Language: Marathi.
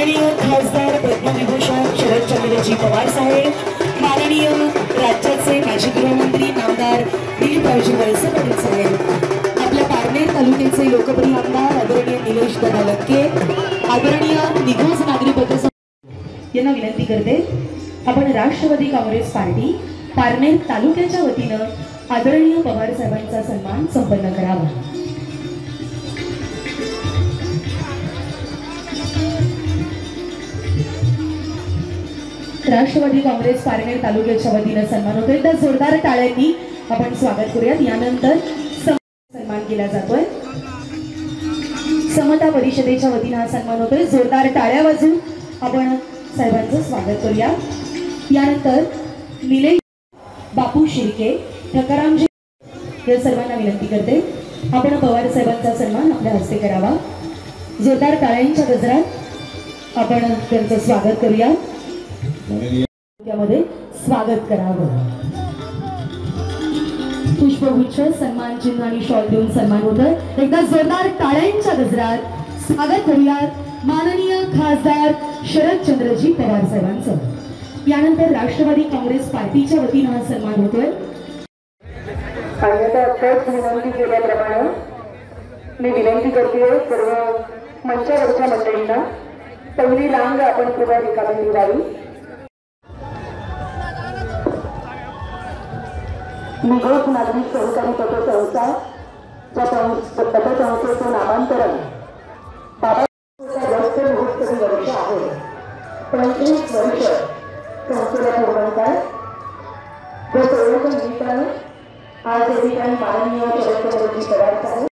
माननीय खासदार पद्मविभूषण शरदचंद्रजी पवार साहेब, माननीय राज्याचे माजी गृहमंत्री नामदार दिलीपरावजी वळसे पाटील साहेब, आपल्या पारनेर तालुक्याचे लोकप्रिय आमदार आदरणीय निलेश दादा लक्के, आदरणीय निघोज नागरी पत्रकार यांना विनंती करते आपण राष्ट्रवादी काँग्रेस पार्टी पारनेर तालुक्याच्या वतीनं आदरणीय पवार साहेबांचा सन्मान संपन्न करावा। राष्ट्रवादी काँग्रेस पारनेर तालुक्याच्या वतीनं सन्मान होतोय, तर जोरदार टाळ्यांनी आपण स्वागत करूयात। यानंतर सन्मान केला जातोय, समता परिषदेच्या वतीनं हा सन्मान होतोय, जोरदार टाळ्या वाजवून आपण साहेबांचं स्वागत करूया। यानंतर निलेश बापू शिर्के, ठकारामजी या सर्वांना विनंती करते आपण पवार साहेबांचा सन्मान आपल्या हस्ते करावा। जोरदार टाळ्यांच्या गजरात आपण त्यांचं स्वागत करूया, त्यामध्ये स्वागत करावं। पुष्पगुच्छ, सन्मान चिन्ह आणि शॉल देऊन सन्मान होतोय। एकदा जोरदार टाळ्यांच्या गजरात स्वागत करूयात माननीय खासदार शरदचंद्रजी पवार साहेबांचं। यानंतर राष्ट्रवादी काँग्रेस पार्टीच्या वतीनं हा सन्मान होतोय। विनंती केल्याप्रमाणे मी विनंती करते सर्व मंचावरच्या मंडळींना पहिली रांग आपण पुढे रिकामी निघावी। निघोज नागरी सहकारी पतसंस्था पतसंस्थेचं नामांतरण बाबा वर्ष आहे, 35 वर्ष संस्थेला पूर्ण होतात। आज या ठिकाणी माननीय शरदचंद्रजी पवार साहेब